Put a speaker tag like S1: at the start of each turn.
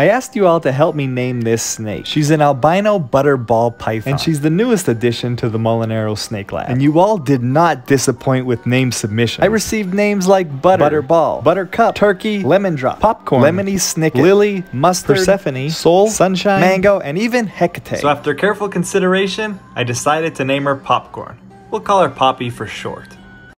S1: I asked you all to help me name this snake. She's an albino butterball python, and she's the newest addition to the Molinaro Snake Lab. And you all did not disappoint with name submissions. I received names like Butter, Butterball, Buttercup, Turkey, Lemon Drop, Popcorn, Lemony Snicket, Lily, Mustard, Persephone, Soul, Sunshine, Mango, and even Hecate. So after careful consideration, I decided to name her Popcorn. We'll call her Poppy for short.